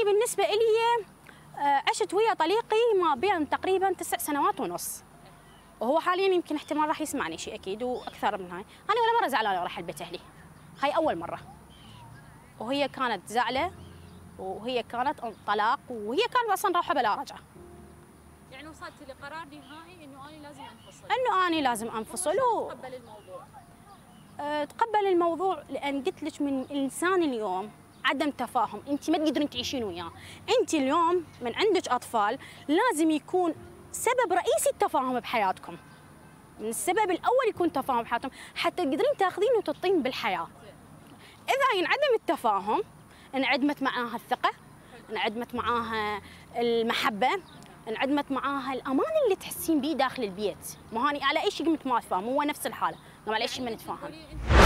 أني بالنسبة إلي عشت ويا طليقي ما بين تقريبا 9 سنوات ونص، وهو حاليا يمكن احتمال راح يسمعني شيء أكيد وأكثر من هاي. أنا ولا مرة زعلانة وراح البيت أهلي، هاي أول مرة، وهي كانت زعلة وهي كانت طلاق وهي كانت أصلا رايحة بلا رجعة. يعني وصلت لقرار نهائي إنه أنا لازم أنفصل؟ إنه أنا لازم أنفصل. تقبل الموضوع؟ تقبل الموضوع لأن قلت لك من الإنسان اليوم عدم تفاهم، أنت ما تقدرين تعيشين وياه، أنت اليوم من عندك أطفال لازم يكون سبب رئيسي التفاهم بحياتكم، من السبب الأول يكون تفاهم بحياتكم حتى تقدرين تاخذين وتعطين بالحياة. إذا ينعدم التفاهم انعدمت معاها الثقة، انعدمت معاها المحبة، انعدمت معاها الأمان اللي تحسين بيه داخل البيت. ما هاني على أي شيء قمت ما أتفاهم، هو نفس الحالة، على أي شيء ما نتفاهم.